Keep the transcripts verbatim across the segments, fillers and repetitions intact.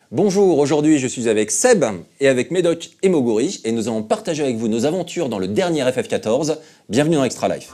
Bonjour, aujourd'hui je suis avec Seb et avec Médoc et Moguri et nous allons partager avec vous nos aventures dans le dernier F F quatorze. Bienvenue dans Extra Life.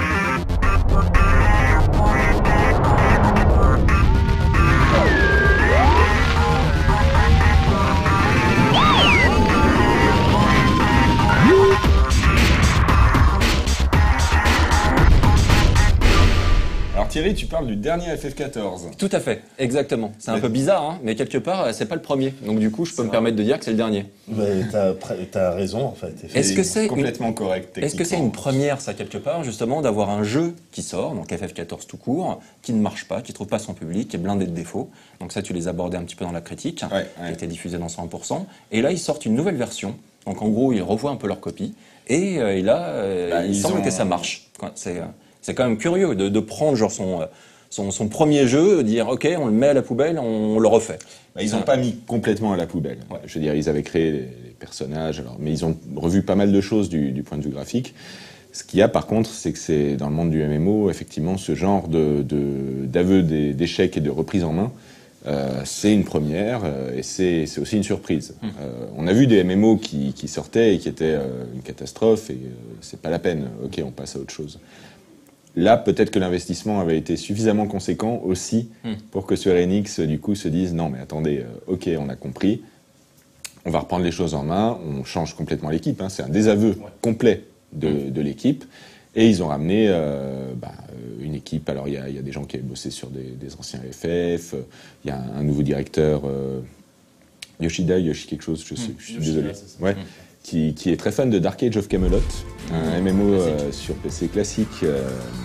Thierry, tu parles du dernier F F quatorze. Tout à fait, exactement. C'est un peu bizarre, hein, mais quelque part, c'est pas le premier. Donc du coup, je peux me vrai. permettre de dire que c'est le dernier. Mais t'as, t'as raison, en fait. Est-ce que c'est complètement une... correct Est-ce que c'est une première, ça, quelque part, justement, d'avoir un jeu qui sort, donc F F quatorze tout court, qui ne marche pas, qui trouve pas son public, qui est blindé de défauts. Donc ça, tu les abordais un petit peu dans la critique, ouais, qui ouais. a été diffusée dans cent pour cent. Et là, ils sortent une nouvelle version. Donc en gros, ils revoient un peu leur copie. Et, euh, et là, euh, bah, il semble ont... que ça marche. C'est, euh, c'est quand même curieux de, de prendre genre son... Euh, Son, son premier jeu, dire ok, on le met à la poubelle, on, on le refait. Bah, ils n'ont pas mis complètement à la poubelle. Ouais. Je veux dire, ils avaient créé les, les personnages, alors, mais ils ont revu pas mal de choses du, du point de vue graphique. Ce qu'il y a par contre, c'est que c'est dans le monde du M M O, effectivement, ce genre de, de, d'aveu d'échecs et de reprise en main, euh, c'est une première euh, et c'est, c'est aussi une surprise. Mmh. Euh, on a vu des M M O qui, qui sortaient et qui étaient euh, une catastrophe et euh, c'est pas la peine. Ok, on passe à autre chose. Là, peut-être que l'investissement avait été suffisamment conséquent aussi mmh. pour que Square Enix, du coup, se dise « Non, mais attendez, euh, ok, on a compris, on va reprendre les choses en main, on change complètement l'équipe. Hein, ». C'est un désaveu ouais. complet de, mmh. de l'équipe. Et ils ont ramené euh, bah, une équipe. Alors, il y a, y a des gens qui avaient bossé sur des, des anciens F F. Il y a un, un nouveau directeur, euh, Yoshida, Yoshi quelque chose, je, sais, mmh. je suis Yoshida, désolé. Ouais. Mmh. Qui, qui est très fan de Dark Age of Camelot, un M M O euh, sur P C classique euh,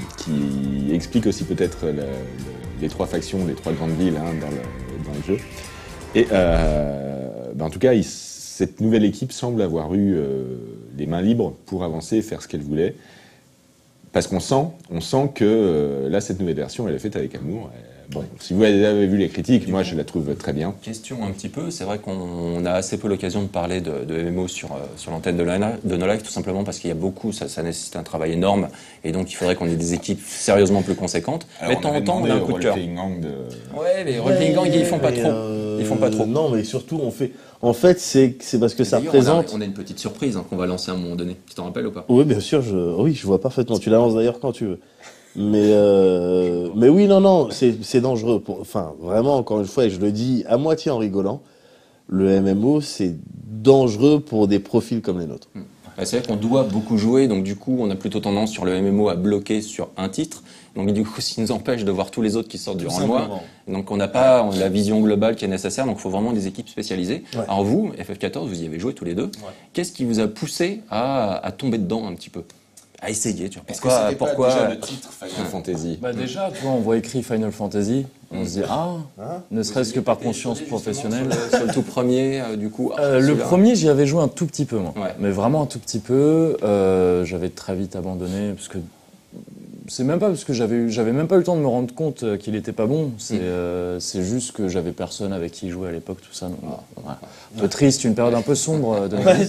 qui explique aussi peut-être le, le, les trois factions, les trois grandes villes hein, dans, le, dans le jeu. Et euh, ben en tout cas, il, cette nouvelle équipe semble avoir eu euh, les mains libres pour avancer et faire ce qu'elle voulait. Parce qu'on sent, on sent que euh, là, cette nouvelle version, elle est faite avec amour. Elle, Bon, si vous avez vu les critiques, moi je la trouve très bien. Question un petit peu, c'est vrai qu'on a assez peu l'occasion de parler de, de M M O sur, sur l'antenne de, de No Life, tout simplement parce qu'il y a beaucoup, ça, ça nécessite un travail énorme, et donc il faudrait qu'on ait des équipes sérieusement plus conséquentes. Alors, mais de temps en temps, on a un coup de cœur. De... Ouais, mais Role Playing Gang, ils font pas trop. Euh, ils font pas trop. Non, mais surtout, on fait. En fait, c'est, c'est parce que ça représente. On a, on a une petite surprise hein, qu'on va lancer à un moment donné. Tu t'en rappelles ou pas? Oui, bien sûr, je, oui, je vois parfaitement. Tu la lances d'ailleurs quand tu veux. Mais euh, mais oui, non, non, c'est c'est dangereux. Pour, enfin, vraiment, encore une fois, et je le dis à moitié en rigolant, le M M O, c'est dangereux pour des profils comme les nôtres. Bah, c'est vrai qu'on doit beaucoup jouer, donc du coup, on a plutôt tendance sur le M M O à bloquer sur un titre. Donc du coup, ça nous empêche de voir tous les autres qui sortent durant le mois. Donc on n'a pas on a la vision globale qui est nécessaire, donc il faut vraiment des équipes spécialisées. Ouais. Alors vous, F F quatorze, vous y avez joué tous les deux. Ouais. Qu'est-ce qui vous a poussé à, à tomber dedans un petit peu? À essayer, tu vois. Pourquoi, Est-ce que c'était pourquoi pas déjà le titre Final Fantasy? Bah déjà, tu vois, on voit écrit Final Fantasy, on mmh. se dit ah, hein ne serait-ce que par conscience professionnelle. Sur le, sur le tout premier, euh, du coup. Euh, le premier, j'y avais joué un tout petit peu, moi. Ouais. Mais vraiment un tout petit peu. Euh, j'avais très vite abandonné parce que c'est même pas parce que j'avais eu, j'avais même pas eu le temps de me rendre compte qu'il était pas bon. C'est, mmh. euh, c'est juste que j'avais personne avec qui jouer à l'époque, tout ça. Donc, ah. voilà. Un peu triste, une période un peu sombre de ma vie.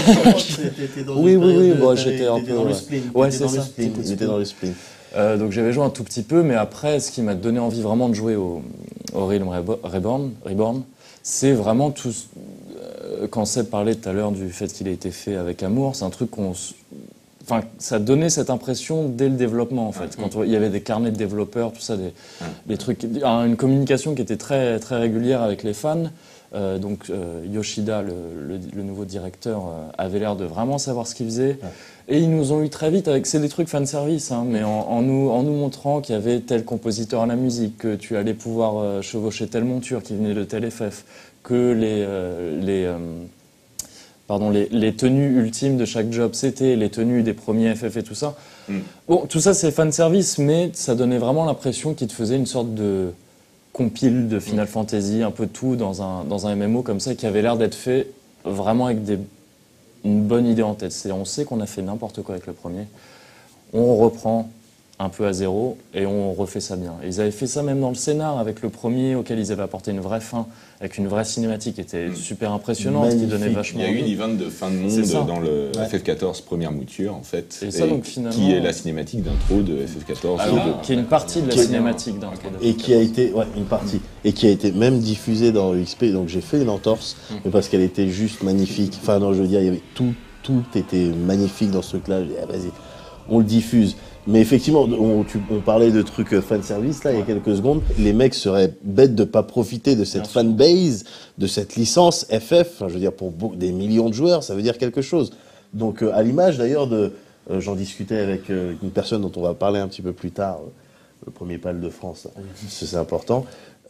Oui, oui, oui. Bon, j'étais un peu. Dans le spleen. Ouais, c'est ça. J'étais dans le spleen. Euh, donc j'avais joué un tout petit peu, mais après, ce qui m'a donné envie vraiment de jouer au, au Realm Reborn, Reborn, c'est vraiment tout. Euh, quand Seb parlait tout à l'heure du fait qu'il ait été fait avec amour, c'est un truc qu'on. Enfin, ça donnait cette impression dès le développement, en fait. Quand il y avait des carnets de développeurs, tout ça, des, des trucs, une communication qui était très, très régulière avec les fans. Euh, donc euh, Yoshida, le, le, le nouveau directeur, euh, avait l'air de vraiment savoir ce qu'il faisait. Et ils nous ont eu très vite avec, c'est des trucs fanservice, hein, mais en, en, nous, en nous montrant qu'il y avait tel compositeur à la musique, que tu allais pouvoir euh, chevaucher telle monture qui venait de tel F F, que les... Euh, les euh, Pardon, les, les tenues ultimes de chaque job, c'était les tenues des premiers F F et tout ça. Mm. Bon, tout ça, c'est fanservice, mais ça donnait vraiment l'impression qu'il te faisait une sorte de compile de Final mm. Fantasy, un peu tout dans un, dans un M M O comme ça, qui avait l'air d'être fait vraiment avec des, une bonne idée en tête. C'est, on sait qu'on a fait n'importe quoi avec le premier. On reprend un peu à zéro et on refait ça bien. Et ils avaient fait ça même dans le scénar avec le premier auquel ils avaient apporté une vraie fin, avec une vraie cinématique qui était super impressionnante, Magnifique. qui donnait vachement Il y a eu envie. une event de fin de monde dans le ouais. F F quatorze première mouture en fait, Et ça, et donc, finalement, qui est la cinématique d'intro de F F quatorze. Ah, ou oui, de- qui est une partie de la Qui est- cinématique d'un truc de Et qui a été, ouais, une partie, et qui a été même diffusée dans X P. Donc j'ai fait une entorse, Mm. mais parce qu'elle était juste magnifique. Enfin non, je veux dire, il y avait tout, tout était magnifique dans ce truc-là. J'ai dit, ah, vas-y, on le diffuse. Mais effectivement, on, tu- on parlait de trucs fan service là il y a quelques secondes. Les mecs seraient bêtes de pas profiter de cette fanbase, de cette licence F F. Enfin, je veux dire, pour beau- des millions de joueurs, ça veut dire quelque chose. Donc euh, à l'image d'ailleurs de, euh, j'en discutais avec euh, une personne dont on va parler un petit peu plus tard. euh, le premier pal de France, là. Ça, c'est important.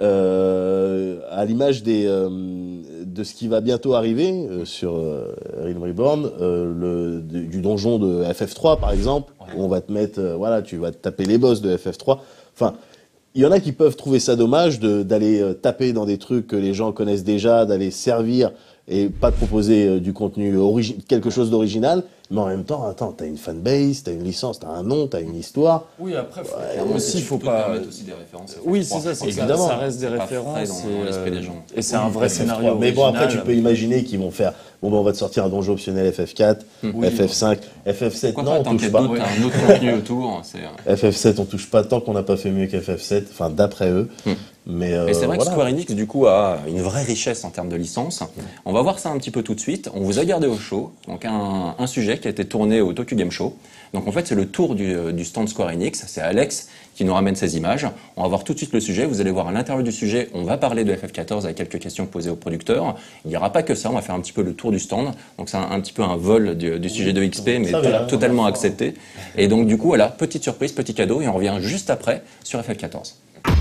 Euh, à l'image des euh, de ce qui va bientôt arriver euh, sur euh, Realm Reborn, euh, le, du, du donjon de F F trois par exemple, où on va te mettre, euh, voilà, tu vas te taper les boss de F F trois. Enfin, il y en a qui peuvent trouver ça dommage de d'aller euh, taper dans des trucs que les gens connaissent déjà, d'aller servir et pas de proposer euh, du contenu origi- quelque chose d'original. Mais en même temps, attends, t'as une fanbase, t'as une licence, t'as un nom, t'as une histoire. Oui, après, faut, Clairement, aussi, il faut tu peux te pas. permettre aussi des références. Oui, c'est ça, c'est que ça, Évidemment. ça reste des C'est pas références. frais dans- dans et, l'esprit euh, des gens. Et c'est un vrai F F scénario. trois. Mais bon, après, tu original. peux imaginer qu'ils vont faire. Bon, ben, on va te sortir un donjon optionnel F F quatre, Oui, F F cinq, F F sept. Pourquoi Non, pas, on tant qu'il touche y a pas. d'autres- un autre contenu autour, c'est... euh, F F sept, on touche pas tant qu'on n'a pas fait mieux qu'F F sept. Enfin, d'après eux. Hmm. Mais, euh, Et c'est vrai voilà. que Square Enix, du coup, a une vraie richesse en termes de licence. On va voir ça un petit peu tout de suite. On vous a gardé au show, donc un, un sujet qui a été tourné au Tokyo Game Show. Donc en fait, c'est le tour du, du stand Square Enix. C'est Alex qui nous ramène ces images. On va voir tout de suite le sujet. Vous allez voir à l'intérieur du sujet, on va parler de F F quatorze avec quelques questions posées aux producteurs. Il n'y aura pas que ça, on va faire un petit peu le tour du stand. Donc c'est un, un petit peu un vol du, du sujet de X P, mais Ça to- va, totalement accepté. Et donc du coup, voilà, petite surprise, petit cadeau, et on revient juste après sur F F quatorze.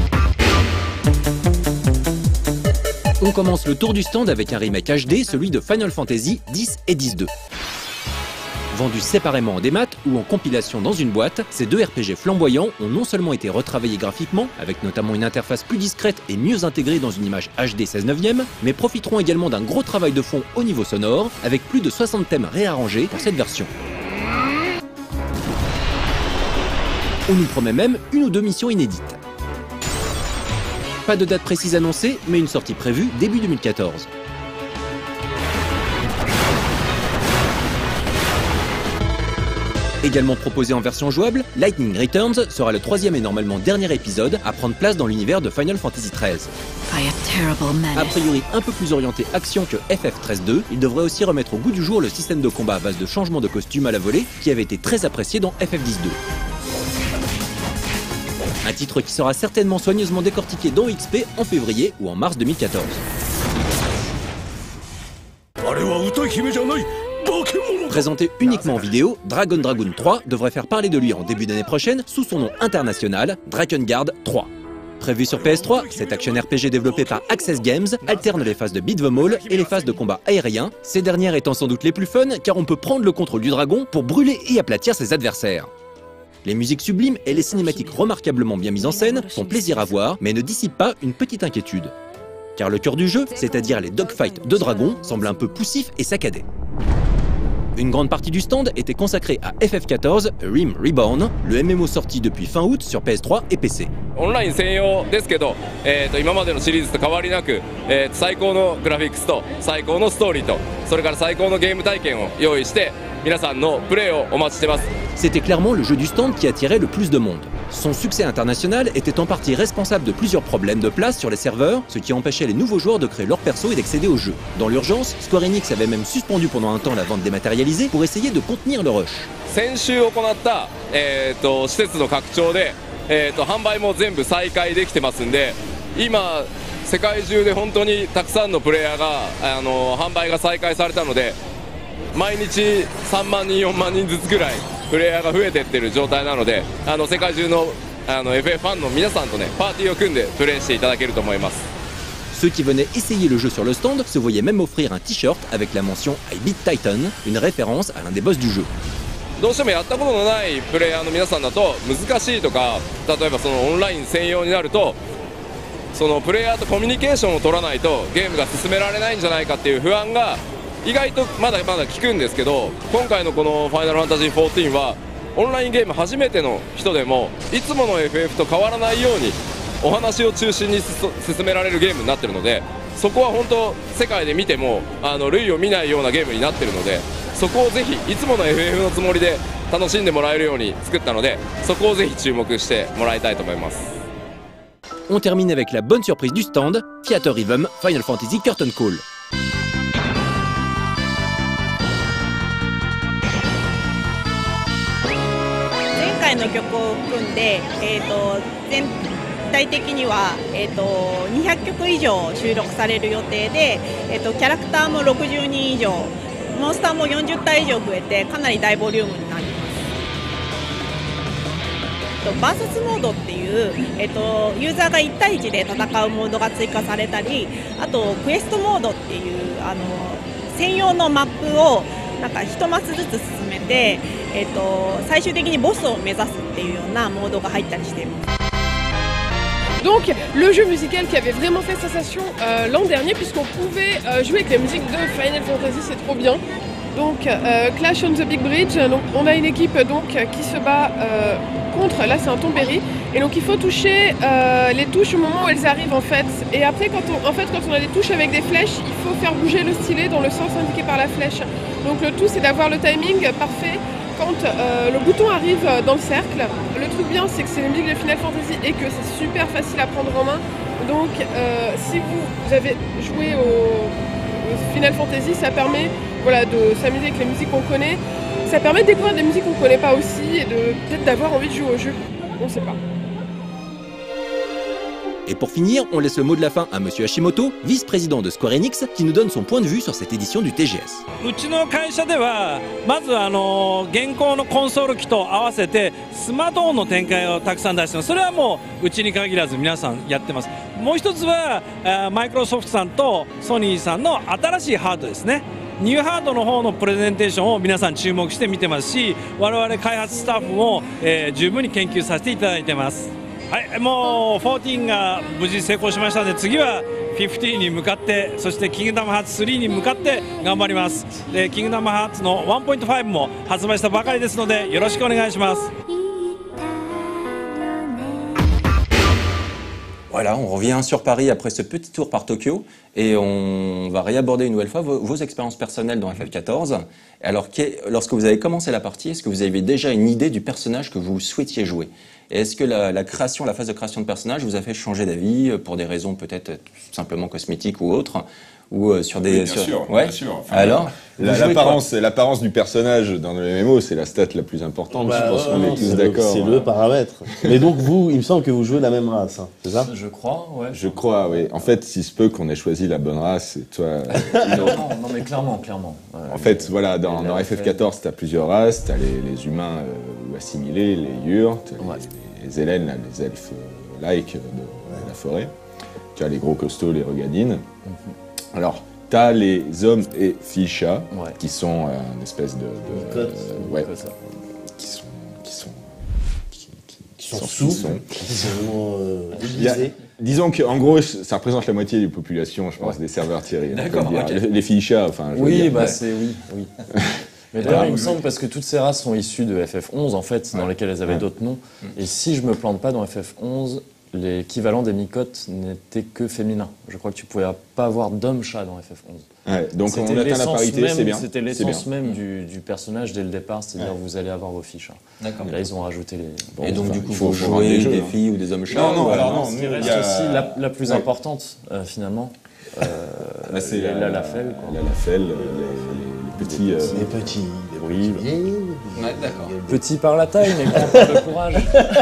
On commence le tour du stand avec un remake H D, celui de Final Fantasy dix et dix deux. Vendus séparément en démat ou en compilation dans une boîte, ces deux R P G flamboyants ont non seulement été retravaillés graphiquement, avec notamment une interface plus discrète et mieux intégrée dans une image H D seize neuvième, mais profiteront également d'un gros travail de fond au niveau sonore, avec plus de soixante thèmes réarrangés pour cette version. On nous promet même une ou deux missions inédites. Pas de date précise annoncée, mais une sortie prévue début deux mille quatorze. Également proposé en version jouable, Lightning Returns sera le troisième et normalement dernier épisode à prendre place dans l'univers de Final Fantasy treize. By a terrible A menace. priori un peu plus orienté action que F F treize deux, il devrait aussi remettre au goût du jour le système de combat à base de changement de costume à la volée qui avait été très apprécié dans F F dix deux. Un titre qui sera certainement soigneusement décortiqué dans X P en février ou en mars deux mille quatorze. Présenté uniquement en vidéo, Dragon Dragoon trois devrait faire parler de lui en début d'année prochaine sous son nom international, Drakengard trois. Prévu sur P S trois, cet action R P G développé par Access Games alterne les phases de beat 'em all et les phases de combat aérien, ces dernières étant sans doute les plus fun car on peut prendre le contrôle du dragon pour brûler et aplatir ses adversaires. Les musiques sublimes et les cinématiques remarquablement bien mises en scène font plaisir à voir mais ne dissipent pas une petite inquiétude. Car le cœur du jeu, c'est-à-dire les dogfights de dragons, semble un peu poussif et saccadé. Une grande partie du stand était consacrée à F F quatorze, Realm Reborn, le M M O sorti depuis fin août sur P S trois et P C. オンライン専用ですけど、えー、と今までのシリーズと変わりなく、えーと最高のグラフィックスと最高のストーリーとそれから最高のゲーム体験を用意して皆さんのプレーをお待ちしてます。 C'était clairement le jeu du stand qui attirait le plus de monde. Son succès international était en partie responsable de plusieurs problèmes de place sur les serveurs, ce qui empêchait les nouveaux joueurs de créer leur perso et d'accéder au jeu. Dans l'urgence, Square Enix avait même suspendu pendant un temps la vente dématérialisée pour essayer de contenir le rush. 先週行った、えー、と施設の拡張で、えー、と販売も全部再開できてますんで今世界中で本当にたくさんのプレイヤーがあの販売が再開されたので毎日さんまんにんよんまんにんずつぐらいプレイヤーが増えていってる状態なのであの世界中のあの エフエフ ファンの皆さんとねパーティーを組んでプレイしていただけると思います。 Ceux qui venaient essayer le jeu sur le stand se voyaient même offrir un t-shirt avec la mention I Beat Titan, une référence à l'un des boss du jeu. どうしてもやったことのないプレイヤーの皆さんだと難しいとか例えばそのオンライン専用になるとそのプレイヤーとコミュニケーションを取らないとゲームが進められないんじゃないかっていう不安が意外とまだまだ効くんですけど今回のこの「ファイナルファンタジーフォーティーン」はオンラインゲーム初めての人でもいつもの エフエフ と変わらないようにお話を中心に進められるゲームになってるので、そこは本当世界で見てもあの類を見ないようなゲームになってるので、そこをぜひいつもの エフエフ のつもりで楽しんでもらえるように作ったので、そこをぜひ注目してもらいたいと思います。 On termine avec la bonne surprise du stand, Theater Rhythm Final Fantasy Curtain Call. 前回の曲を組んで、えー、と全体的には、えー、とにひゃっきょく以上収録される予定で、えー、とキャラクターもろくじゅうにん以上、モンスターもよんじゅったい以上増えてかなり大ボリュームになります。バーサスモードっていう、えっと、ユーザーがいちたいいちで戦うモードが追加されたり、あとクエストモードっていうあの専用のマップをなんか一マスずつ進めて、えっと、最終的にボスを目指すっていうようなモードが入ったりしています。 Donc le jeu musical qui avait vraiment fait sensation euh, l'an dernier, puisqu'on pouvait euh, jouer avec la musique de Final Fantasy, c'est trop bien. Donc euh, Clash on the Big Bridge, donc on a une équipe donc qui se bat euh, contre, là c'est un Tombéry, et donc il faut toucher euh, les touches au moment où elles arrivent en fait. Et après quand on, en fait, quand on a des touches avec des flèches, il faut faire bouger le stylet dans le sens indiqué par la flèche. Donc le tout c'est d'avoir le timing parfait quand euh, le bouton arrive dans le cercle. Le truc bien c'est que c'est la musique de Final Fantasy et que c'est super facile à prendre en main. Donc euh, si vous, vous avez joué au, au Final Fantasy, ça permet voilà, de s'amuser avec les musiques qu'on connaît. Ça permet de découvrir des musiques qu'on ne connaît pas aussi et de peut-être d'avoir envie de jouer au jeu. On ne sait pas. Et pour finir, on laisse le mot de la fin à Monsieur Hashimoto, vice-président de Square Enix, qui nous donne son point de vue sur cette édition du T G S. うちの会社ではまずあの現行のコンソール機と合わせてスマートフォンの展開をたくさん出してます。それはもううちに限らず皆さんやってます。もう一つはマイクロソフトさんとソニーさんの新しいハードですね。ニューハードの方のプレゼンテーションを皆さん注目して見てますし、我々開発スタッフも、えー、十分に研究させていただいてます。はい、もうじゅうよんが無事成功しましたので、次はじゅうごに向かって、そしてキングダムハーツスリーに向かって頑張ります。でキングダムハーツの ワンポイントファイブ も発売したばかりですので、よろしくお願いします。 Voilà, on revient sur Paris après ce petit tour par Tokyo et on va réaborder une nouvelle fois vos, vos expériences personnelles dans F F quatorze. Alors, lorsque vous avez commencé la partie, est-ce que vous avez déjà une idée du personnage que vous souhaitiez jouer? Et est-ce que la, la création, la phase de création de personnage vous a fait changer d'avis pour des raisons peut-être simplement cosmétiques ou autres, ou euh, sur des... Oui, bien sur... sûr, ouais. bien sûr. Enfin, Alors l'apparence, l'apparence du personnage dans le M M O, c'est la stat la plus importante. Bah, je pense ouais, qu'on est tous d'accord. C'est le paramètre. Mais donc vous, il me semble que vous jouez la même race, hein, c'est ça? Je crois, ouais. Je crois, oui. En fait, si se peut qu'on ait choisi la bonne race, c'est toi. non, non, mais clairement, clairement. Euh, en fait, les, voilà, dans, dans F F quatorze, t'as plusieurs races. T'as les, les humains euh, assimilés, les Yurt, ouais. les, les Hélènes, là, les elfes euh, like de, de la forêt. Tu as les gros costauds, les regadines. Mm-hmm. Alors. T'as les hommes et filles chats ouais. qui sont euh, une espèce de, de euh, ouais, qui sont qui sont qui, qui, qui sont sous, qui sont vraiment euh, déguisés. Disons qu'en gros, ça représente la moitié des populations, je pense, ouais. des serveurs Thierry. D'accord. Okay. Les, les filles chats, enfin. Je oui, veux dire, bah ouais. c'est oui, oui. Mais d'ailleurs, il me semble parce que toutes ces races sont issues de F F onze en fait, ouais. dans lesquelles elles avaient ouais. d'autres noms. Et si je me plante pas dans F F onze, l'équivalent des micotes n'était que féminin. Je crois que tu pouvais pas avoir d'homme-chat dans F F onze. Ouais, donc on atteint la parité, c'est bien. C'était l'essence même du, du personnage dès le départ, c'est-à-dire ouais. vous allez avoir vos filles chats. D'accord. Et là, ils ont rajouté les... Bon, et donc enfin, du coup, vous jouez des, des filles ou des hommes-chats? Non, non, ou alors non. Ce qui reste a... aussi la, la plus ouais. importante, euh, euh, euh, bah, c'est la, la Lafelle. La Lafelle, les, les petits... Les euh... petits, les oui. Ouais, d'accord. Petits par la taille, mais pas par le courage.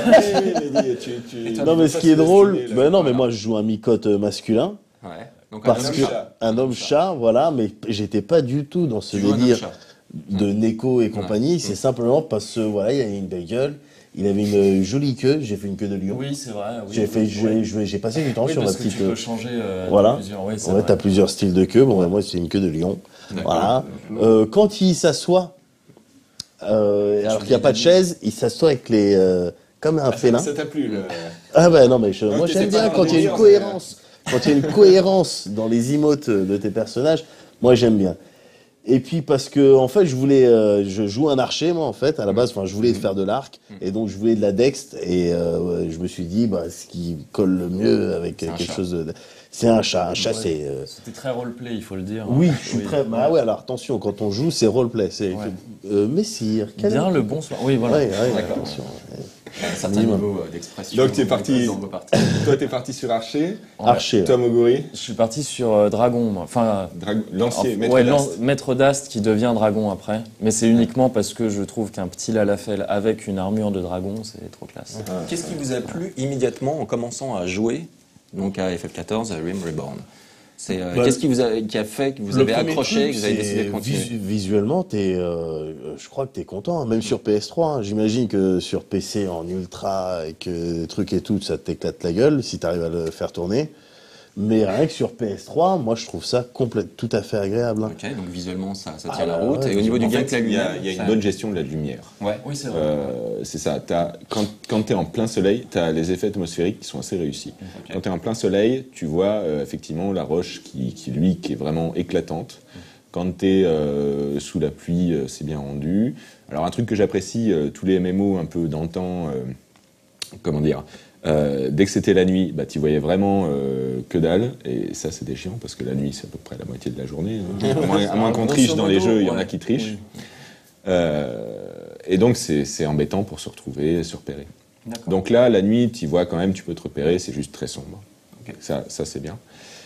Non, mais ce qui est drôle... Ben non, mais moi, je joue un micote masculin. Ouais. Donc parce que un homme chat, voilà, mais j'étais pas du tout dans ce délire de Neko et compagnie. Ouais. C'est simplement parce que voilà, il avait une belle gueule, il avait une jolie queue. J'ai fait une queue de lion. Oui, c'est vrai. Oui, j'ai fait, oui. j'ai, j'ai passé du temps oui, sur ma parce petite. Que tu peux changer. Euh, voilà. Plusieurs. Oui, ouais, t'as plusieurs styles de queue. Bon, ben, moi, c'est une queue de lion. Voilà. Euh, quand il s'assoit, euh, alors qu'il n'y a pas de chaise, il s'assoit avec les, euh, comme un ah, félin. Ça t'a plu le... Ah ben non, mais je, non, moi j'aime bien quand il y a une cohérence. Quand il y a une cohérence dans les emotes de tes personnages, moi j'aime bien. Et puis parce que en fait je voulais, euh, je joue un archer moi en fait à la base, enfin je voulais faire de l'arc et donc je voulais de la dext et euh, je me suis dit bah ce qui colle le mieux avec quelque chat. chose de, c'est un chat, un chat Ouais. c'est. Euh... C'était très roleplay, il faut le dire. Oui, je suis Oui. très. Bah ouais alors attention quand on joue c'est roleplay, c'est Ouais. euh, Messire. quel Bien est- le bonsoir. Oui, voilà. Ouais, ouais, D'accord. attention. Un certain Minimum. niveau euh, d'expression. Donc, tu es parti- dans vos parties. Toi, t'es parti sur Archer. Archer. Toi, Moguri. Je suis parti sur euh, Dragon, moi. Enfin, Dragon- Lancier, en- maître ouais, d'Ast. lan- maître d'Ast qui devient dragon après. Mais c'est uniquement parce que je trouve qu'un petit Lalafell avec une armure de dragon, c'est trop classe. Qu'est-ce qui vous a plu immédiatement en commençant à jouer donc à F F quatorze, à Realm Reborn? C'est euh, Bah, qu'est-ce qui vous a, qui a fait que vous Le avez premier accroché, truc, que vous avez c'est décidé de continuer? visu- visuellement, t'es, euh, je crois que tu es content, hein, même sur P S trois. Hein. J'imagine que sur P C en ultra et que trucs et tout, ça t'éclate la gueule si tu arrives à le faire tourner. Mais rien que sur P S trois, moi je trouve ça complète, tout à fait agréable. Hein. Ok, donc visuellement ça, ça Ah, tient la bah, route. ouais, Et au niveau du En fait, gameplay il y a, lui-même, il y a une ça- bonne gestion de la lumière. Ouais. Oui, c'est vrai. Euh, c'est ça. T'as, quand quand tu es en plein soleil, tu as les effets atmosphériques qui sont assez réussis. Ok. Quand tu es en plein soleil, tu vois euh, effectivement la roche qui, qui, lui, qui est vraiment éclatante. Quand tu es euh, sous la pluie, euh, c'est bien rendu. Alors, un truc que j'apprécie, euh, tous les M M O un peu d'antan, euh, comment dire, euh, dès que c'était la nuit, bah, tu voyais vraiment euh, que dalle. Et ça, c'était chiant parce que la nuit, c'est à peu près la moitié de la journée. Hein. À moins, à moins qu'on triche dans les jeux, il y en a qui trichent. Oui. Euh, et donc, c'est c'est embêtant pour se retrouver, se repérer. D'accord. Donc là, la nuit, tu vois quand même, tu peux te repérer, c'est juste très sombre. Ok. Ça, ça c'est bien.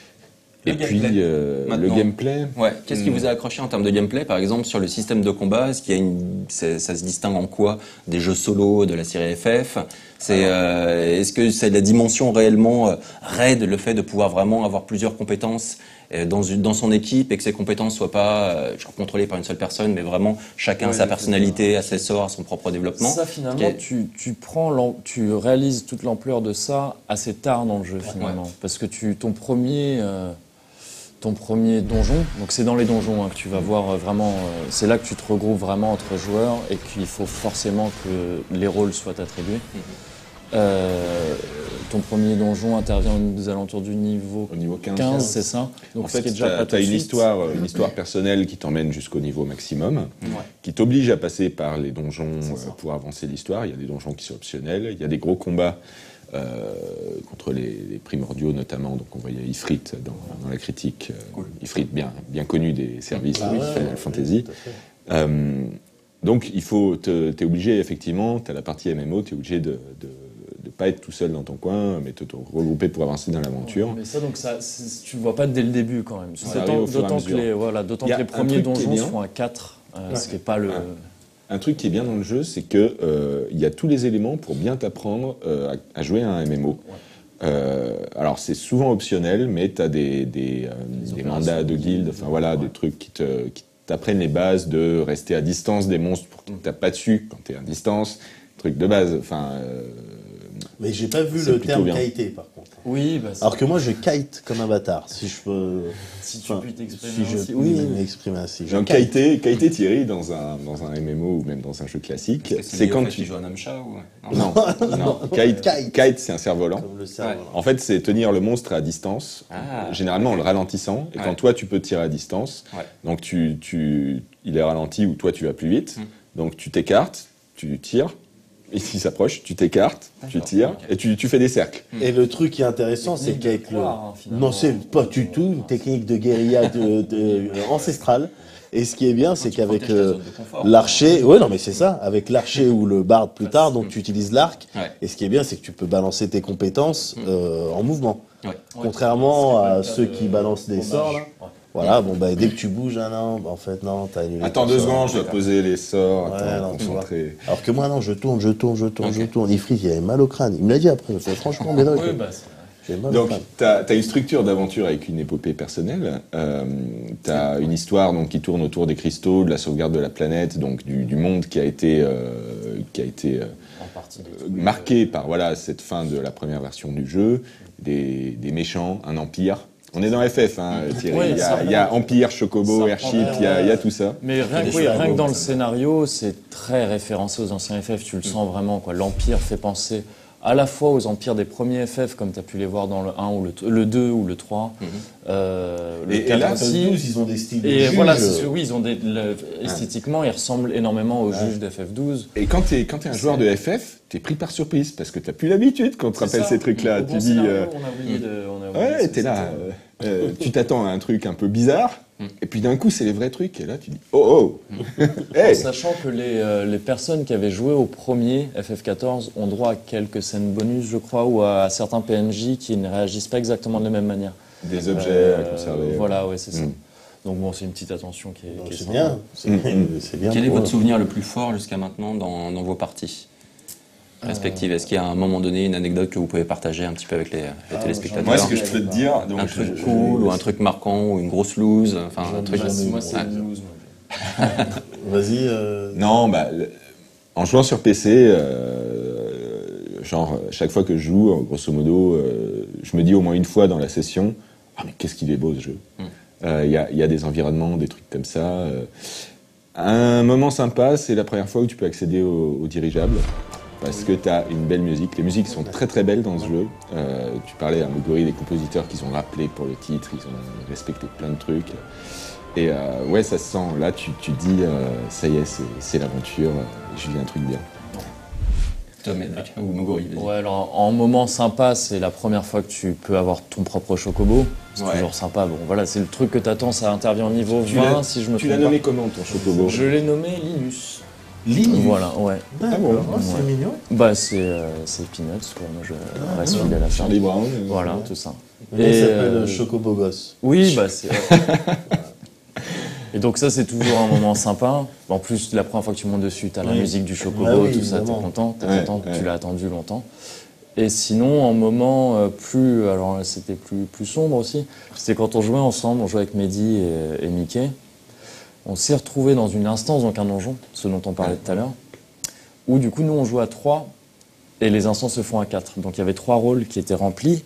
Le Et puis, gameplay, euh, le maintenant. gameplay. Ouais. Qu'est-ce qui Hmm. vous a accroché en termes de gameplay, par exemple, sur le système de combat? Est-ce qu'il y a une, c'est- ça se distingue en quoi des jeux solo de la série F F? C'est, euh, est-ce que c'est la dimension réellement euh, raid, le fait de pouvoir vraiment avoir plusieurs compétences euh, dans une, dans son équipe et que ces compétences soient pas euh, genre, contrôlées par une seule personne, mais vraiment chacun Ouais, sa c'est personnalité, a ses sorts, a son propre développement? Ça, finalement, Ok. tu, tu, prends l'am- tu réalises toute l'ampleur de ça assez tard dans le jeu, finalement. Parce que tu, ton premier... euh, ton premier donjon, donc c'est dans les donjons hein, que tu vas voir euh, vraiment, euh, c'est là que tu te regroupes vraiment entre joueurs et qu'il faut forcément que les rôles soient attribués. Euh, ton premier donjon intervient aux alentours du niveau Au niveau quinze, quinze, c'est ça? Donc En ce qui fait, est déjà tu pas tout as de une suite. histoire, euh, une histoire personnelle qui t'emmène jusqu'au niveau maximum, qui t'oblige à passer par les donjons euh, pour avancer l'histoire. Il y a des donjons qui sont optionnels, il y a des gros combats euh, contre les, les primordiaux notamment. Donc on voyait Ifrit dans, dans la critique, euh, Ifrit bien, bien connu des services Ah de ouais, Final ouais, Fantasy. tout à fait. Euh, donc il faut, te- t'es obligé effectivement, t'as la partie M M O, t'es obligé de, de, de pas être tout seul dans ton coin, mais de te regrouper pour avancer dans l'aventure. Mais ça, donc ça, c'est- tu le vois pas dès le début quand même. Ça D'autant arrive au fur et à d'autant que mesure. les, voilà, d'autant Il y a que les un premiers truc qui est donjons bien. sont à quatre, euh, Ouais. ce qui est pas le. Ouais. Un truc qui est bien dans le jeu, c'est que euh, il y a tous les éléments pour bien t'apprendre euh, à, à jouer à un M M O. Euh, alors c'est souvent optionnel, mais tu as des, des, euh, des mandats de guilde, enfin voilà, des trucs qui te qui t'apprennent les bases de rester à distance des monstres pour qu'ils ne tapent pas dessus quand tu es à distance, truc de base. Enfin, euh, Mais j'ai pas vu C'est le plutôt terme bien. kiter par contre. Oui, bah, c'est- Alors que moi je kite comme un bâtard, si je peux. si tu enfin, peux t'exprimer si je ainsi. puis Oui, m'exprimer ainsi. Je donc kite. Kaité, Kaité Thierry dans un dans un M M O ou même dans un jeu classique, Est-ce que c'est lié au quand fait tu qu'il joue un homme chat ou non non kite Kite. kite c'est un cerf-volant. Comme le cerf-volant. En fait, c'est tenir le monstre à distance, Ah. généralement en le ralentissant. Et Ouais. quand toi, tu peux tirer à distance, Ouais. donc tu, tu, il est ralenti ou toi, tu vas plus vite. Mm. Donc tu t'écartes, tu tires, et s'il s'approche, tu t'écartes, tu D'accord, tires, ok. et tu, tu fais des cercles. Et le truc qui est intéressant, c'est Technique qu'avec de le. poire, hein, finalement. Non, c'est pas du tout une technique de guérilla de, de- euh, ancestrale. Et ce qui est bien, c'est tu qu'avec protèges ta euh, zone de confort. l'archer, ouais, non, mais c'est ça, avec l'archer ou le barde plus tard, donc tu utilises l'arc. Ouais. Et ce qui est bien, c'est que tu peux balancer tes compétences euh, en mouvement. Ouais. Contrairement Ouais, à c'est pas ceux le cas qui de balancent des hommage. sorts, là. Ouais. Voilà, bon, bah, dès que tu bouges, ah non, bah, en fait, non, t'as annulé. Attends ton deux sort. secondes, je dois poser les sorts, Ouais, attends, non, tu vois. concentrer. Alors que moi, non, je tourne, je tourne, je tourne, Ok. je tourne. Ifrit, il avait mal au crâne. Il me l'a dit après, c'est franchement, mais non, Oui, bah, c'est- j'ai mal au Donc, crâne. tu as, une structure d'aventure avec une épopée personnelle. Euh, tu as une histoire donc, qui tourne autour des cristaux, de la sauvegarde de la planète, donc du, du monde qui a été, euh, qui a été euh, en partie. euh, marqué par voilà, cette fin de la première version du jeu, des, des méchants, un empire. On est dans F F, hein, Thierry. Oui, il, y ça a, il y a Empire, Chocobo, ça Airship, prend- il y, a, il y a tout ça. Mais rien, des que- oui, choses rien que dans le ça. scénario, c'est très référencé aux anciens F F. Tu le sens vraiment, quoi. L'Empire fait penser à la fois aux empires des premiers F F, comme tu as pu les voir dans le un ou le, le deux ou le trois. Mm-hmm. euh, le et, et là, aussi. douze, ils ont des styles et de voilà, juges. Oui, ils ont des, le, esthétiquement, ils ressemblent énormément aux ouais. juges d'F F douze. Et quand tu es, quand t'es un joueur de F F, tu es pris par surprise, parce que tu n'as plus l'habitude qu'on te rappelle ça. Ces trucs-là. Tu dis... Euh... On a oublié de... On a oublié ouais, t'es là. Euh, euh, tu t'attends à un truc un peu bizarre. Et puis d'un coup, c'est les vrais trucs. Et là, tu dis oh oh. Hey. En sachant que les, euh, les personnes qui avaient joué au premier F F quatorze ont droit à quelques scènes bonus, je crois, ou à certains P N J qui ne réagissent pas exactement de la même manière. Des objets euh, à conserver. Voilà, ouais, c'est mm. ça. Donc bon, c'est une petite attention qui est, non, qui est c'est bien. C'est mm. bien. Quel est votre souvenir le plus fort jusqu'à maintenant dans, dans vos parties respectives? Est-ce qu'il y a à un moment donné une anecdote que vous pouvez partager un petit peu avec les, les ah, téléspectateurs? Moi, ce que je peux te dire, donc un truc je, cool je, ou un truc marquant ou une grosse loose, enfin un truc. Moi, c'est une loose. Vas-y. Euh... Non, bah, le, en jouant sur P C, euh, genre chaque fois que je joue, grosso modo, euh, je me dis au moins une fois dans la session, ah mais qu'est-ce qu'il est beau ce jeu. Il mm. euh, y, a, y a des environnements, des trucs comme ça. Euh, un moment sympa, c'est la première fois où tu peux accéder au, au dirigeable. Parce que tu as une belle musique. Les musiques sont très très belles dans ce jeu. Euh, tu parlais à Moguri des compositeurs qu'ils ont rappelé pour le titre, ils ont respecté plein de trucs. Et euh, ouais, ça se sent. Là, tu te dis, euh, ça y est, c'est l'aventure, je vis un truc bien. Tom ou Moguri. Ouais, alors en moment sympa, c'est la première fois que tu peux avoir ton propre chocobo. C'est ouais. toujours sympa. Bon, voilà, c'est le truc que tu attends, ça intervient au niveau tu vingt, si je me trompe pas. Tu l'as nommé comment ton chocobo? Je l'ai nommé Linus. Linus. Voilà, ouais. Ah bon, oh, c'est ouais. mignon. Bah, c'est euh, Peanuts, quoi. Moi, je ah, reste fidèle à ça. Charlie Brown. Euh, voilà, tout ça. Et il s'appelle euh, Chocobo Gosse. Oui, bah, c'est. Et donc, ça, c'est toujours un moment sympa. En plus, la première fois que tu montes dessus, t'as oui. la musique du Chocobo, ah, oui, tout ça, t'es content. T'es ouais, content, ouais. Tu l'as attendu longtemps. Et sinon, en moment euh, plus. Alors, c'était plus, plus sombre aussi. C'était quand on jouait ensemble, on jouait avec Mehdi et, et Mickey. On s'est retrouvés dans une instance, donc un donjon, ce dont on parlait tout à l'heure, où du coup, nous, on jouait à trois, et les instances se font à quatre. Donc, il y avait trois rôles qui étaient remplis,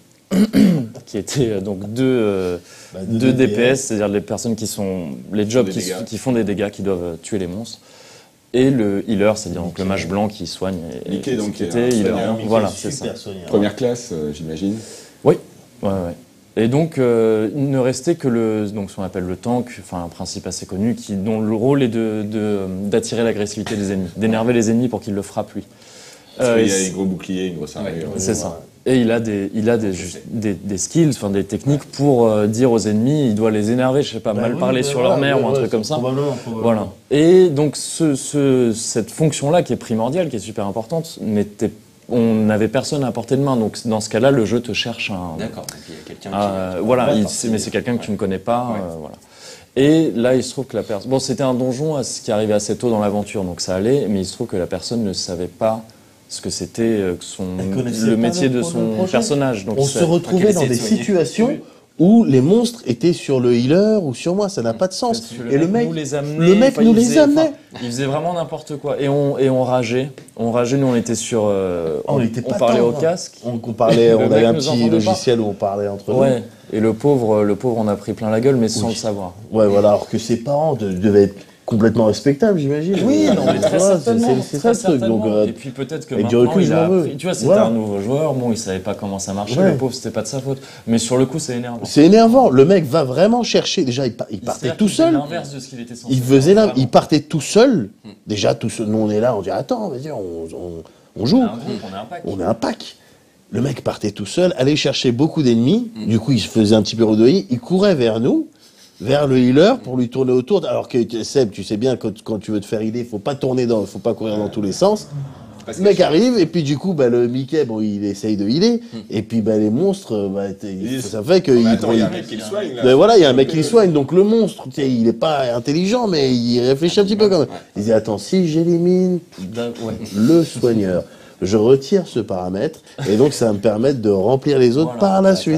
qui étaient donc deux, euh, bah, deux, deux D P S, c'est-à-dire les personnes qui sont... les jobs qui, qui font des dégâts, qui doivent tuer les monstres, et le healer, c'est-à-dire donc le mage blanc qui soigne. Et, Mickey, et, donc, qui était healer. Voilà, c'est ça. Soigneur. Première classe, euh, j'imagine. Oui, ouais, ouais. Et donc, euh, il ne restait que le, donc, ce qu'on appelle le tank, enfin un principe assez connu, qui, dont le rôle est de, de, d'attirer l'agressivité des ennemis, d'énerver les ennemis pour qu'ils le frappent lui. Parce euh, qu'il y a un gros bouclier, une grosse armure. C'est ouais. ça. Et il a des, il a des, des, des skills, enfin des techniques pour euh, dire aux ennemis, il doit les énerver, je sais pas, bah mal oui, parler bah sur voilà, leur mère ouais, ou un ouais, truc comme ça. Probablement, probablement. Voilà. Et donc, ce, ce, cette fonction-là qui est primordiale, qui est super importante, n'était on n'avait personne à portée de main, donc dans ce cas-là, le jeu te cherche un. D'accord. Et puis il y a quelqu'un euh, qui. Voilà, il, mais c'est quelqu'un que ouais. tu ne connais pas, ouais. euh, voilà. Et là, il se trouve que la personne. Bon, c'était un donjon qui arrivait assez tôt dans l'aventure, donc ça allait, mais il se trouve que la personne ne savait pas ce que c'était euh, son le métier de son personnage. Donc on se retrouvait dans des situations. Oui. Où les monstres étaient sur le healer ou sur moi, ça n'a pas de sens. Le et mec le mec nous les amenait, le mec nous les amenait. Il faisait vraiment n'importe quoi. Et on, et on rageait. On rageait, nous on était sur. Euh, on, on, était on parlait au casque. On, on parlait, on avait un petit logiciel où on parlait entre nous. Ouais. Et le pauvre, le pauvre, on a pris plein la gueule, mais sans oui. le savoir. Ouais, voilà. Alors que ses parents de, devaient être complètement respectables, j'imagine. Oui, non, mais très voilà, certainement. C'est ça le truc. Donc, euh, et puis peut-être que avec maintenant, du recul, il a veux. appris. Tu vois, c'était voilà. un nouveau joueur. Bon, il savait pas comment ça marchait. Ouais. Le pauvre, c'était pas de sa faute. Mais sur le coup, c'est énervant. C'est énervant. Le mec va vraiment chercher. Déjà, il, il partait tout seul. L'inverse de ce qu'il était censé il faisait là. Il partait tout seul. Déjà, tout seul. Nous, on est là. On dit attends, vas-y, on, on, on joue. On est un groupe, on est un pack. On est un pack. Le mec partait tout seul, allait chercher beaucoup d'ennemis. Mm. Du coup, il se faisait un petit peu redoyer. Il courait vers nous. Vers le healer pour lui tourner autour. Alors que Seb, tu sais bien, quand, quand tu veux te faire healer, il faut pas tourner dans, faut pas courir dans tous les sens. Le mec arrive et puis du coup, bah, le Mickey, bon, il essaye de healer. Hmm. Et puis bah, les monstres, bah, il, ça fait que. Il y a un mec qui le soigne. Ben voilà, il y a un mec qui le soigne. Donc le monstre, il est pas intelligent, mais il réfléchit un petit peu quand même. Il dit attends, si j'élimine ouais. le soigneur, je retire ce paramètre et donc ça va me permettre de remplir les autres voilà, par la suite.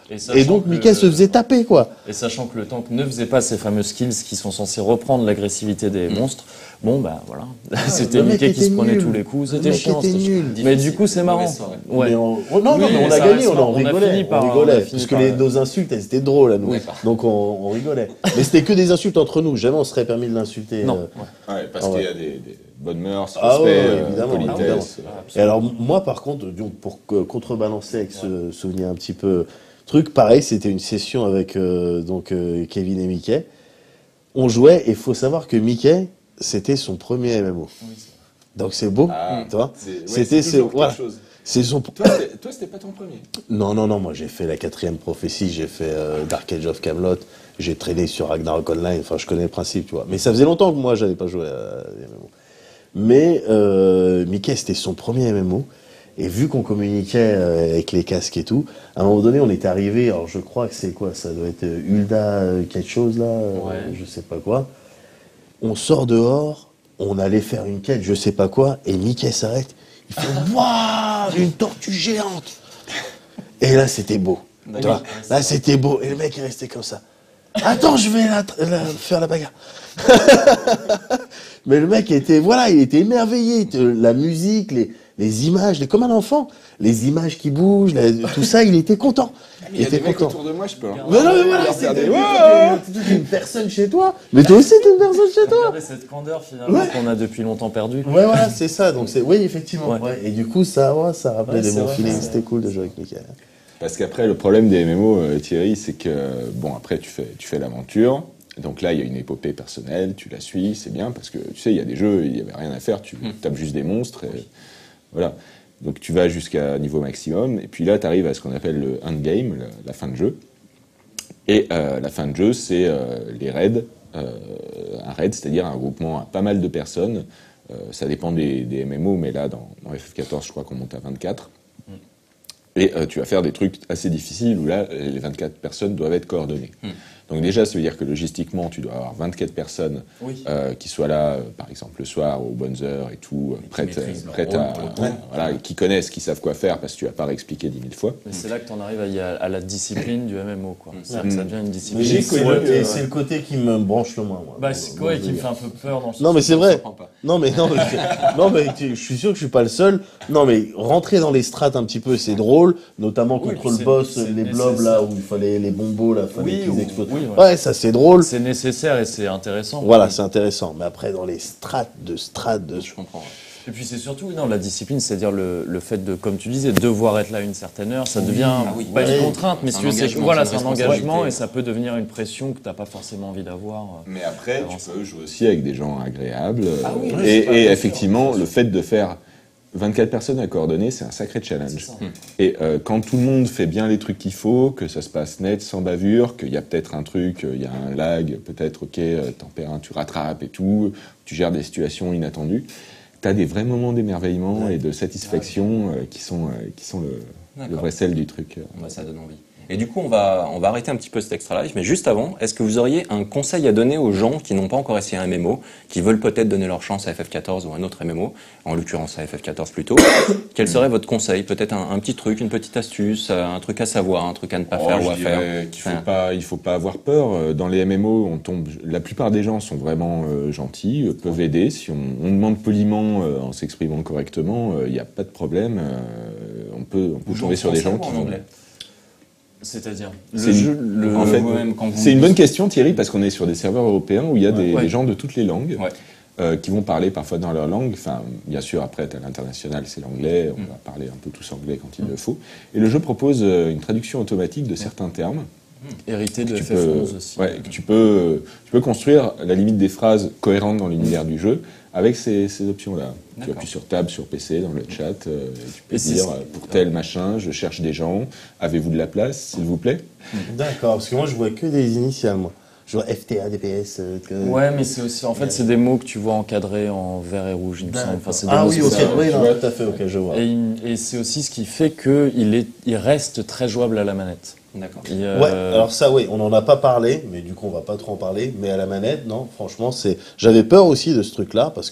Et, et donc Mickey se faisait taper, quoi. Et sachant que le tank ne faisait pas ces fameux skills qui sont censés reprendre l'agressivité des mmh. monstres, bon bah voilà, ah, c'était Mickey qui se prenait nul. tous les coups, c'était chiant. Était nul. Mais du coup c'est marrant. Ouais. Mais on... oh, non, oui, non, mais on a gagné, on en rigolait. On, par, on rigolait, on parce que les, nos insultes, elles étaient drôles à nous. Oui, donc on, on rigolait. Mais c'était que des insultes entre nous, jamais on serait permis de l'insulter. Non. Euh... Ouais, parce ah, qu'il ouais. y a des, des bonnes mœurs, respect, ah, ouais, évidemment, euh, politesse. Ah, et alors moi par contre, pour contrebalancer avec ce souvenir un petit peu... Truc pareil, c'était une session avec euh, donc euh, Kevin et Mickey. On jouait et il faut savoir que Mickey, c'était son premier M M O. Oui, donc c'est beau, ah, tu vois. C'était c'est voilà. C'est son. Toi, toi, c'était pas ton premier. Non, non, non. Moi, j'ai fait la quatrième prophétie, j'ai fait euh, Dark Age of Camelot, j'ai traîné sur Ragnarok Online. Enfin, je connais le principe, tu vois. Mais ça faisait longtemps que moi, j'avais pas joué à des M M O. Mais euh, Mickey, c'était son premier M M O. Et vu qu'on communiquait avec les casques et tout, à un moment donné, on est arrivé, alors je crois que c'est quoi, ça doit être Hulda quelque chose là, ouais. euh, je sais pas quoi. On sort dehors, on allait faire une quête, je sais pas quoi, et Mickey s'arrête, il fait « Waouh, une tortue géante !» Et là, c'était beau. Tu vois, là, c'était beau. Et le mec est resté comme ça. « Attends, je vais la, la, faire la bagarre. » Mais le mec était, voilà, il était émerveillé. La musique, les... les images, les, comme un enfant, les images qui bougent, la, tout ça, il était content. Il, il y a était des content. Mecs autour de moi, je peux. Hein. Mais non, mais voilà, c'est des... une personne chez toi. Mais toi aussi, t'es une personne chez toi. Regardez cette candeur finalement ouais. qu'on a depuis longtemps perdue. Ouais, voilà, c'est ça. Donc c'est, oui, effectivement. Ouais. Ouais. Et du coup, ça, ouais, ça rappelait ouais, des bons feelings. C'était cool de jouer avec Mickey. Parce qu'après, le problème des M M O, euh, Thierry, c'est que bon, après, tu fais, tu fais l'aventure. Donc là, il y a une épopée personnelle. Tu la suis, c'est bien parce que tu sais, il y a des jeux, il y avait rien à faire. Tu mm. tapes juste des monstres. Et, oui. Voilà. Donc tu vas jusqu'à niveau maximum, et puis là tu arrives à ce qu'on appelle le endgame, la, la fin de jeu. Et euh, la fin de jeu, c'est euh, les raids. Euh, un raid, c'est-à-dire un groupement à pas mal de personnes. Euh, ça dépend des, des M M O, mais là dans, dans F F quatorze, je crois qu'on monte à vingt-quatre. Mm. Et euh, tu vas faire des trucs assez difficiles où là, les vingt-quatre personnes doivent être coordonnées. Mm. Donc déjà, ça veut dire que logistiquement, tu dois avoir vingt-quatre personnes oui. euh, qui soient là, euh, par exemple, le soir, aux bonnes heures et tout, euh, prêtes, prêtes à... Ouais, voilà, qui connaissent, qui savent quoi faire, parce que tu vas pas réexpliquer dix mille fois. Mais c'est là que tu en arrives à, à la discipline du M M O, quoi. C'est là que ça devient une discipline. Mais c'est le, euh, c'est le côté qui me branche le moins, moi. Bah, c'est quoi, et qui me fait un peu peur dans ce Non, mais c'est vrai. Non, mais, non, mais, non, mais je suis sûr que je suis pas le seul. Non, mais rentrer dans les strates un petit peu, c'est drôle, notamment contre oui, le boss, les blobs, là, où il fallait les bombos, là, fallait oui, qu'ils explosent. Oui, ouais. ouais, ça, c'est drôle. C'est nécessaire et c'est intéressant. Voilà, oui. c'est intéressant. Mais après, dans les strates de strates de... Je comprends. Et puis c'est surtout non, la discipline, c'est-à-dire le, le fait de, comme tu disais, devoir être là à une certaine heure, ça devient ah oui, pas ouais. une contrainte, mais c'est, c'est, voilà, c'est un engagement et ça peut devenir une pression que tu n'as pas forcément envie d'avoir. Mais après, tu ça. peux jouer aussi avec des gens agréables. Ah oui, et, et, et effectivement, le fait de faire vingt-quatre personnes à coordonner, c'est un sacré challenge. Et euh, quand tout le monde fait bien les trucs qu'il faut, que ça se passe net, sans bavure, qu'il y a peut-être un truc, il y a un lag, peut-être, ok, t'en perds un, tu rattrapes et tout, tu gères des situations inattendues, t'as des vrais moments d'émerveillement ouais. et de satisfaction euh, qui sont, euh, qui sont le, le vrai sel du truc. Ouais, ça donne envie. Et du coup, on va, on va arrêter un petit peu cet extra live, mais juste avant, est-ce que vous auriez un conseil à donner aux gens qui n'ont pas encore essayé un M M O, qui veulent peut-être donner leur chance à F F quatorze ou un autre M M O, en l'occurrence à F F quatorze plutôt? Quel serait votre conseil? Peut-être un, un petit truc, une petite astuce, un truc à savoir, un truc à ne pas oh, faire ou à faire? Qu'il faut enfin... pas, il faut pas avoir peur. Dans les M M O, on tombe, la plupart des gens sont vraiment euh, gentils, euh, peuvent aider. Si on, on demande poliment, euh, en s'exprimant correctement, il euh, n'y a pas de problème. Euh, on peut, on peut tomber sur des gens qui vont... C'est-à-dire le jeu, le en fait, même quand vous c'est une bonne question, Thierry, parce qu'on est sur des serveurs européens où il y a ouais, des, ouais. des gens de toutes les langues ouais. euh, qui vont parler parfois dans leur langue. Enfin, bien sûr, après, à l'international, c'est l'anglais. On mm. va parler un peu tous anglais quand il mm. le faut. Et le jeu propose une traduction automatique de certains termes. Mm. Hérité de F F onze aussi. Ouais, que tu peux, tu peux construire à la limite des phrases cohérentes dans l'univers mm. du jeu avec ces, ces options-là. D'accord. Tu appuies sur Tab sur P C, dans le chat, euh, tu peux et dire euh, pour tel machin, je cherche des gens, avez-vous de la place, s'il vous plaît? D'accord, parce que moi je vois que des initiales, moi. Je vois F T A, D P S... Euh, que... Ouais, mais c'est aussi, en fait, c'est des mots que tu vois encadrés en vert et rouge, il me semble. Enfin, c'est des ah mots oui, ok, oui, non, tout à fait, ok, je vois. Et, et c'est aussi ce qui fait qu'il est, il reste très jouable à la manette. D'accord. Euh... Ouais, alors ça, oui, on n'en a pas parlé, mais du coup, on va pas trop en parler. Mais à la manette, non, franchement, c'est. J'avais peur aussi de ce truc-là, parce que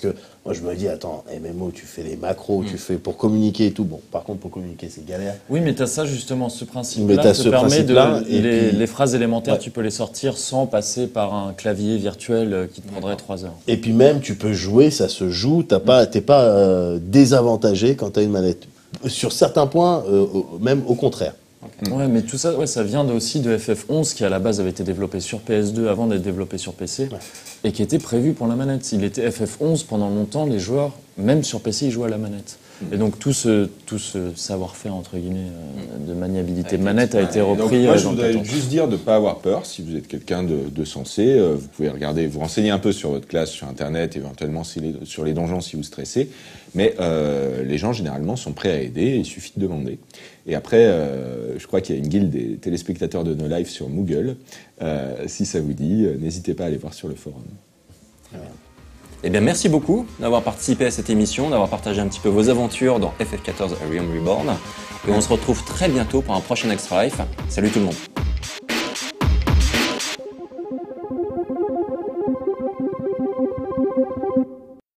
Moi, je me dis, attends, M M O, tu fais les macros, mm. tu fais pour communiquer et tout. Bon, par contre, pour communiquer, c'est galère. Oui, mais tu as ça, justement, ce principe-là te ce permet principe de... Les, puis, les phrases élémentaires, ouais. tu peux les sortir sans passer par un clavier virtuel qui te prendrait trois heures. Et puis même, tu peux jouer, ça se joue, t'as pas, t'es pas euh, désavantagé quand tu as une manette. Sur certains points, euh, même au contraire. Okay. Ouais, mais tout ça, ouais, ça vient aussi de F F onze qui à la base avait été développé sur P S deux avant d'être développé sur P C ouais. et qui était prévu pour la manette. Il était F F onze pendant longtemps, les joueurs, même sur P C, ils jouaient à la manette. Mmh. Et donc tout ce, tout ce savoir-faire entre guillemets euh, de maniabilité de manette a été repris. Donc, moi, euh, je voudrais juste dire de ne pas avoir peur si vous êtes quelqu'un de, de sensé. Euh, vous pouvez regarder, vous renseigner un peu sur votre classe sur Internet, éventuellement si les, sur les donjons si vous stressez. Mais euh, les gens généralement sont prêts à aider. Il suffit de demander. Et après, euh, je crois qu'il y a une guilde des téléspectateurs de No Life sur Moogle. Euh, si ça vous dit, euh, n'hésitez pas à aller voir sur le forum. Ouais. Eh bien, merci beaucoup d'avoir participé à cette émission, d'avoir partagé un petit peu vos aventures dans F F quatorze A Realm Reborn. Et on se retrouve très bientôt pour un prochain Extra Life. Salut tout le monde.